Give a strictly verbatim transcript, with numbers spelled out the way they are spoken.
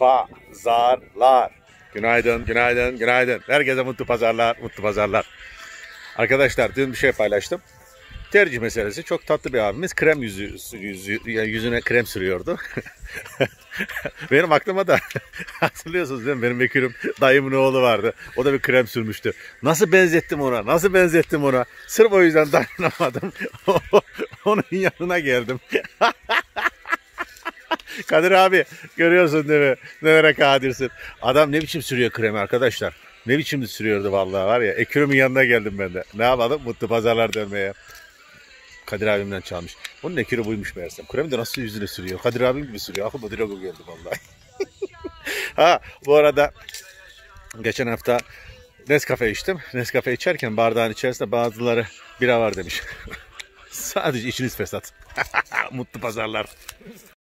pazarlar. Günaydın, günaydın, günaydın. Herkese mutlu pazarlar, mutlu pazarlar. Arkadaşlar dün bir şey paylaştım. Tercih meselesi. Çok tatlı bir abimiz krem yüzü, yüzü yani yüzüne krem sürüyordu. Benim aklıma da hatırlıyorsunuz değil mi? Benim ekürüm dayımın oğlu vardı. O da bir krem sürmüştü. Nasıl benzettim ona? Nasıl benzettim ona? Sırf o yüzden dayanamadım. Onun yanına geldim. Kadir abi görüyorsun değil mi? Nelere kadirsin. Adam ne biçim sürüyor kremi arkadaşlar. Ne biçim sürüyordu vallahi var ya. Ekürümün yanına geldim ben de. Ne yapalım? Mutlu pazarlar dönmeye. Kadir abimden çalmış. Onun ekürü buymuş meğersem. Kremi de nasıl yüzüne sürüyor? Kadir abim gibi sürüyor. Aklıma direkt o geldi vallahi. Ha bu arada geçen hafta Nescafe içtim. Nescafe içerken bardağın içerisinde bazıları bira var demiş. Sadece içiniz fesat. Mutlu pazarlar.